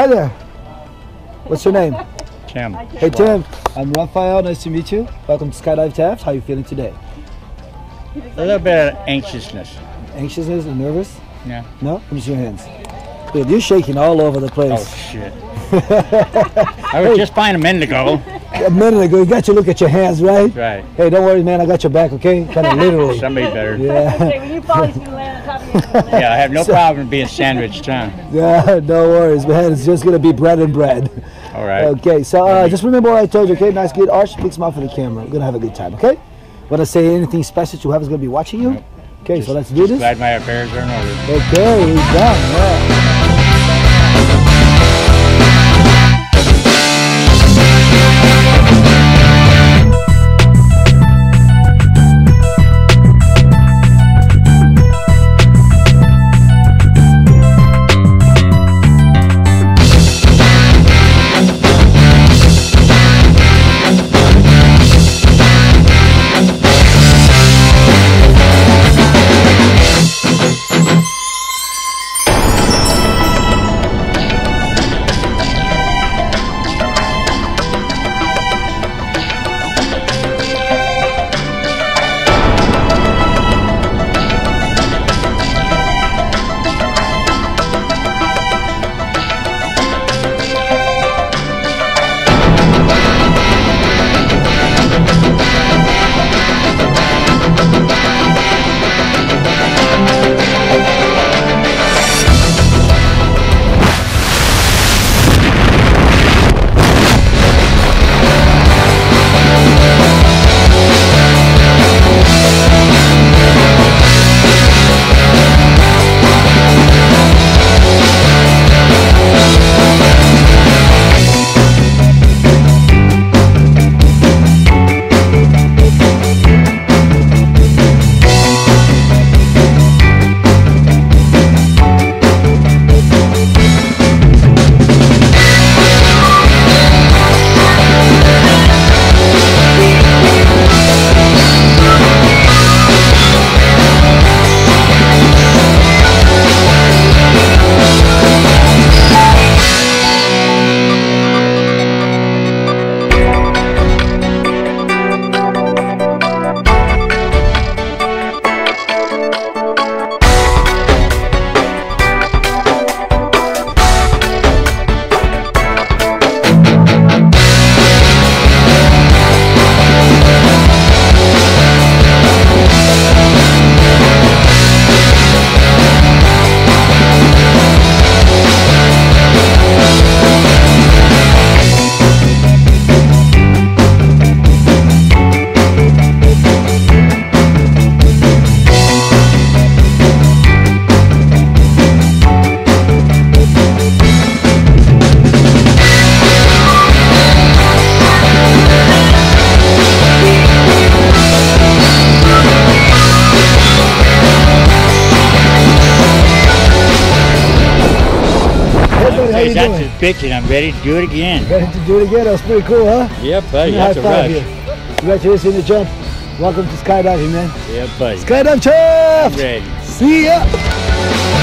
Hi there. What's your name? Tim. Hey Tim, I'm Raphael. Nice to meet you. Welcome to Skydive Taft. How are you feeling today? A little bit of anxiousness. Anxiousness and nervous? Yeah. No? Let me see your hands. Dude, you're shaking all over the place. Oh shit. I was just fine a minute ago. A minute ago, you got to look at your hands, right? Right. Hey, don't worry, man. I got your back, okay? Kind of literally. Somebody better. Yeah. When you fall, he's going to land on top of you. Yeah, I have no problem being sandwiched, huh? Yeah, no worries, man. It's just gonna be bread and bread. All right. Okay, so just remember what I told you, okay? Nice, good arch, big smile for the camera. We're gonna have a good time, okay? Want to say anything special to whoever's gonna be watching you? Nope. Okay, so let's do this. Glad my affairs are in order. Okay, we're done. Yeah. Hey, that's a bitch, and I'm ready to do it again. Ready to do it again? That was pretty cool, huh? Yeah, buddy, that's a High five rush. here. Congratulations on the jump. Welcome to skydiving, man. Yeah, buddy. Skydive Taft! Ready. See ya!